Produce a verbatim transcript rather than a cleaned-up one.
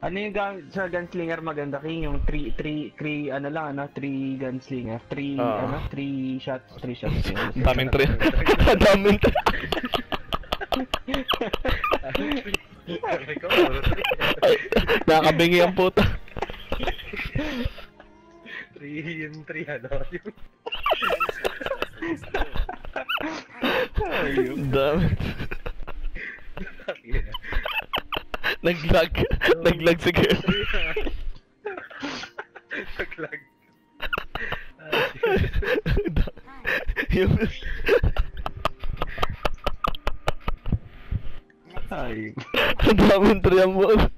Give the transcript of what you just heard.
Ano yung gamit sa gunslinger maganda king yung three three three ano lang ano three gunslinger three Oo. ano three shots three shots yun. Daming tre. Daming tre. Nakakabingi ang puta. three yung three ano yung Dami. Naglag. Naglag si girl. Naglag. Yung... Ay. Ang daming tre ang buwan.